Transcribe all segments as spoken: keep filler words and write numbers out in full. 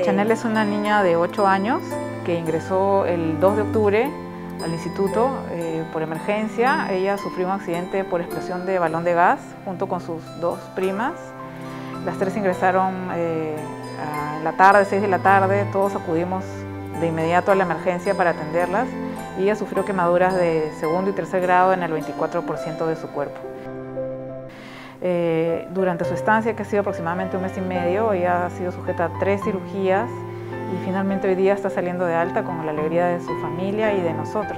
Chanel es una niña de ocho años que ingresó el dos de octubre al instituto eh, por emergencia. Ella sufrió un accidente por explosión de balón de gas junto con sus dos primas. Las tres ingresaron eh, a la tarde, seis de la tarde. Todos acudimos de inmediato a la emergencia para atenderlas y ella sufrió quemaduras de segundo y tercer grado en el veinticuatro por ciento de su cuerpo. Eh, durante su estancia, que ha sido aproximadamente un mes y medio, ella ha sido sujeta a tres cirugías y finalmente hoy día está saliendo de alta con la alegría de su familia y de nosotros.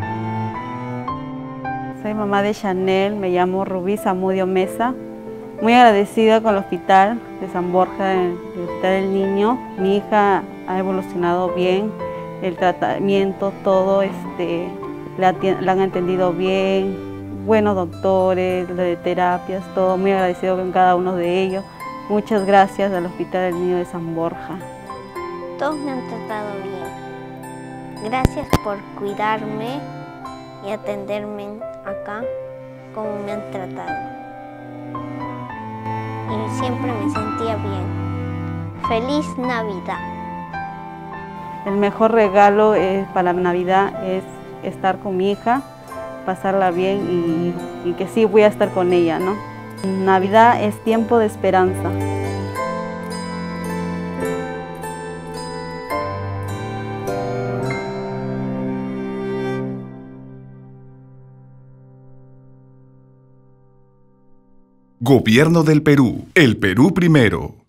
Soy mamá de Chanel, me llamo Rubí Zamudio Mesa. Muy agradecida con el hospital de San Borja, el Hospital del Niño. Mi hija ha evolucionado bien, el tratamiento, todo, este, la, la han entendido bien. Buenos doctores, de terapias, todo, muy agradecido con cada uno de ellos. Muchas gracias al Hospital del Niño de San Borja. Todos me han tratado bien. Gracias por cuidarme y atenderme acá como me han tratado. Y siempre me sentía bien. ¡Feliz Navidad! El mejor regalo es, para la Navidad es estar con mi hija, pasarla bien y, y que sí voy a estar con ella, ¿no? Navidad es tiempo de esperanza. Gobierno del Perú. El Perú primero.